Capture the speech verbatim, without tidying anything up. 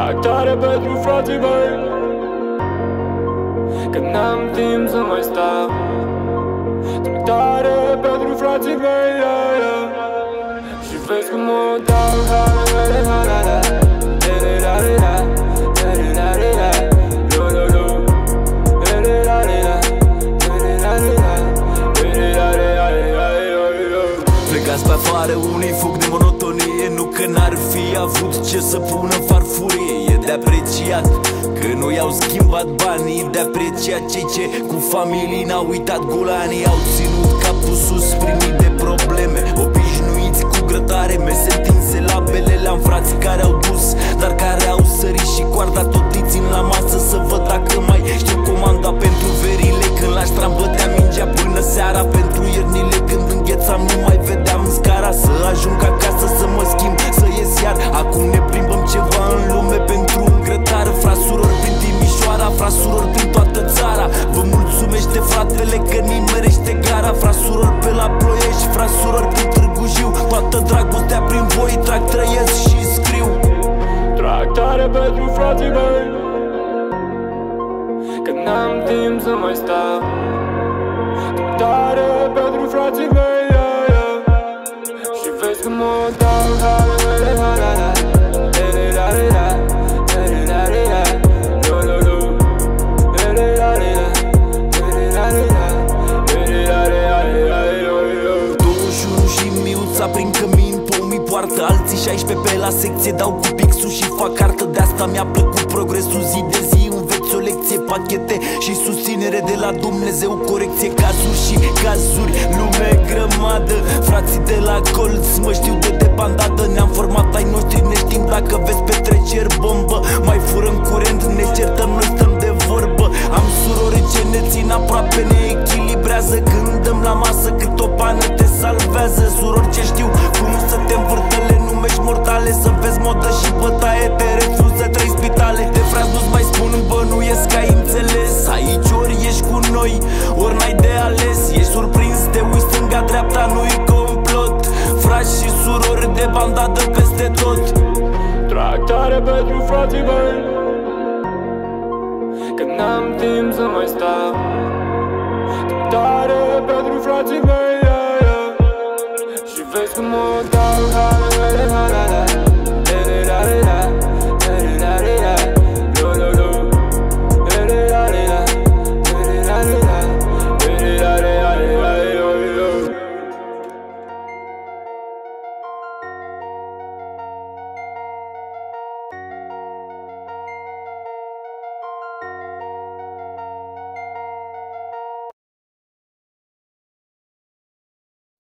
Trag tare pentru frații mei, că n-am timp să mai stau. Trag tare pentru frații mei, yeah, yeah. Și vezi cum mă dau, ha, ha, ha, ha, ha. Plecați pe afară, unii fug de monotonie, nu că n-ar fi avut ce să pună farfurie. E de apreciat că nu i-au schimbat banii, de apreciat cei ce cu familii n-au uitat golanii. Au ținut capul sus, primit de probleme, obișnuiți cu grătare, mese întinse la bele. Le-am frații care au dus, dar care au sărit și coarda tot îi țin la masă să văd dacă mai știu comanda pentru verile. Când la ștram bătea mingea până seara, pentru iernile când înghețam nu mai vedeam în scara. Să ajung acasă să mă schimb, să ies iar. Acum ne plimbăm ceva în lume pentru îngrătare. Frasurori prin Timișoara, frasurori prin toată țara. Vă mulțumește fratele că nimerește gara. Frasurori pe la Ploiești, frasurori prin Târgu Jiu. Toată dragostea prin voi trag, trăiesc și scriu. Trag tare pentru frații mei, că n-am timp să mai stau. Trag tare pentru frații mei, yeah, yeah. Și vezi cum mă dau, ha, ha, ha, ha, ha. Prin cămin, pomii poartă alții șaisprezece pe la secție, dau cu pixul și fac cartă. De asta mi-a plăcut progresul, zi de zi înveți o lecție, pachete și susținere de la Dumnezeu, corecție, cazuri și cazuri, lume grămadă. Frații de la colț mă știu de depandată, ne-am format ai noștri, ne știm dacă vezi petreceri bombă. Mai furăm curent, ne certăm, noi stăm de vorbă. Am surori ce ne țin aproape, ne echilibrează. Când dăm la masă cât o pană te salvează. Surori ce știu cum să te învârtele, numești mortale. Să vezi modă și bătaie, te refuză trei spitale. De frați nu-ți mai spun, bănuiesc că ai înțeles. Aici ori ești cu noi, ori n-ai de ales. Ești surprins, te uiți stânga-dreapta, nu-i complot. Frați și surori de bandadă peste tot. Trag tare pentru frații mei, că n-am timp să mai stau. Trag tare pentru frații mei, yeah, yeah. Și vezi cum mă dau, ha,